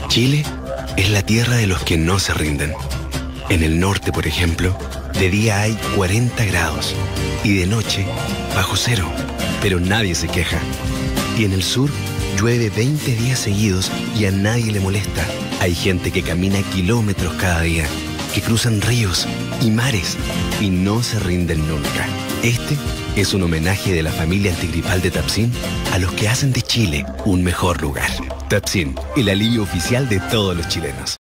Chile es la tierra de los que no se rinden. En el norte, por ejemplo, de día hay 40 grados y de noche bajo cero, pero nadie se queja. Y en el sur llueve 20 días seguidos y a nadie le molesta. Hay gente que camina kilómetros cada día, que cruzan ríos y mares y no se rinden nunca. Este es un homenaje de la familia antigripal de Tapsin a los que hacen de Chile un mejor lugar. Tapsin, el alivio oficial de todos los chilenos.